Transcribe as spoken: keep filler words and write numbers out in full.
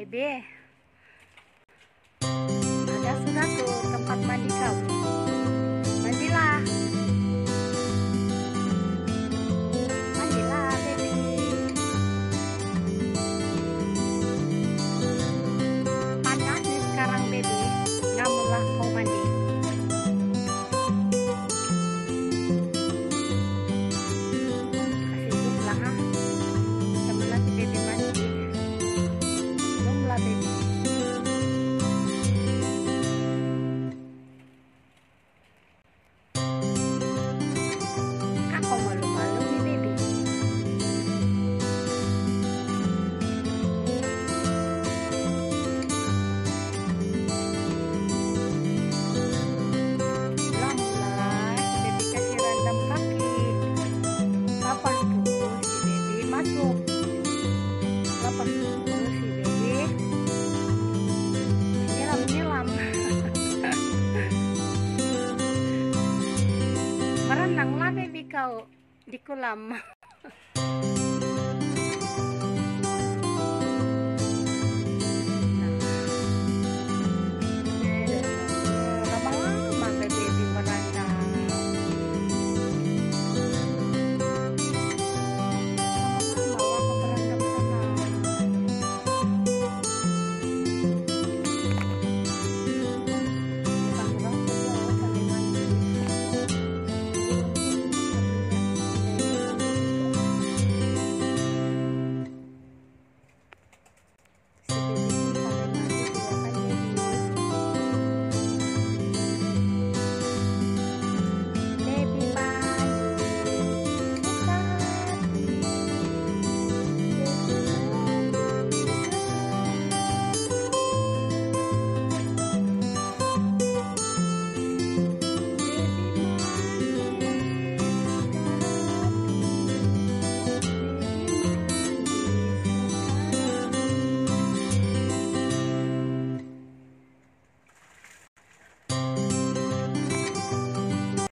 Bebe. Ada sudah tuh tempat mandi kau. Mandilah. Mandilah, Bebe. Panas nih sekarang, Bebe. Ngamulah kau mandi. Kasih zoom lah, ha. Sebelah si Bebe mandi. Zoom lah, Bebe. Masuk lepas dulu si Bebe nyelam-nyelam merenanglah Bebe kau di kolam.